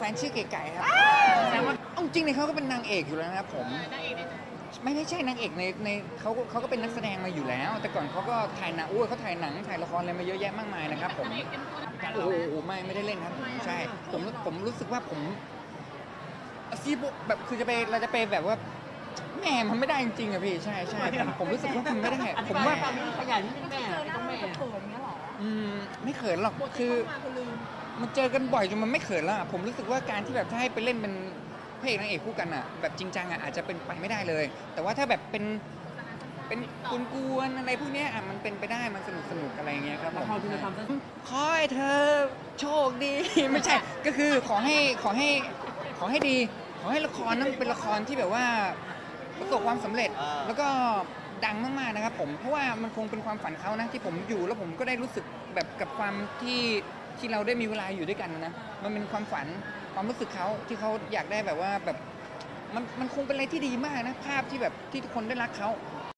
นชื่อเก๋ไก่ครับแต่ว่าจริงๆเนี่ยเขาก็เป็นนางเอกอยู่แล้วนะครับผมไม่ใช่นางเอกในเขาก็เป็นนักแสดงมาอยู่แล้ว แต่ก่อนเขาก็ถ่ายหนังเขาถ่ายหนังถ่ายละครอะไรมาเยอะแยะมากมายนะครับผมโอ้โหไม่ได้เล่นครับใช่ผมรู้สึกว่าผมซีโบแบบคือเราจะไปแบบว่าแม่มันไม่ได้จริงๆอะพี่ใช่ผมรู้สึกว่ามันไม่ได้ผมว่าขยันแม่ต้องแม่เขินเงี้ยหรอไม่เขินหรอกคือมันเจอกันบ่อยจนมันไม่เขินแล้วผมรู้สึกว่าการที่แบบถ้าให้ไปเล่นเป็นพระเอกนางเอกคู่กันอะแบบจริงจังอะอาจจะเป็นไปไม่ได้เลย แต่ว่าถ้าแบบเป็นกวนๆอะไรพวกนี้อะมันเป็นไปได้มันสนุกอะไรเงี้ยครับผมขอให้เธอโชคดี ไม่ใช่ก็คือขอให้ดีขอให้ละครนั้นเป็นละครที่แบบว่าประสบความสำเร็จแล้วก็ดังมากๆนะครับผมเพราะว่ามันคงเป็นความฝันเขานะที่ผมอยู่แล้วผมก็ได้รู้สึกแบบกับความที่เราได้มีเวลาอยู่ด้วยกันนะมันเป็นความฝันความรู้สึกเขาที่เขาอยากได้แบบว่าแบบมันคงเป็นอะไรที่ดีมากนะภาพที่แบบที่ทุกคนได้รักเขา